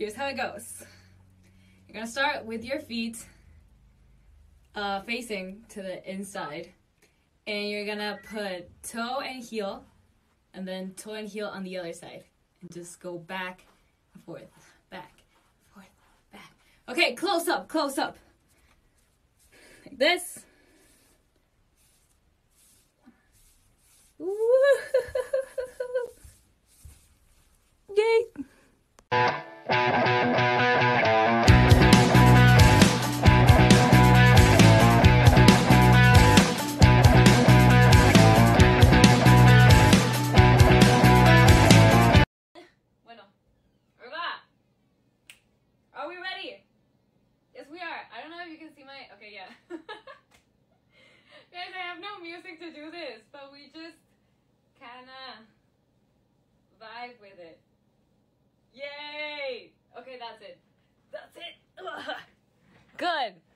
here's how it goes. You're gonna start with your feet facing to the inside, and you're gonna put toe and heel, and then toe and heel on the other side, and just go back and forth, back, forth, back. Okay, close up, like this. Woo! Yay! Bueno, are we ready? Yes, we are. I don't know if you can see my... Okay, yeah. Guys, I have no music to do this, but we just kinda vibe with it. Yay! Okay, that's it. That's it. Ugh. Good.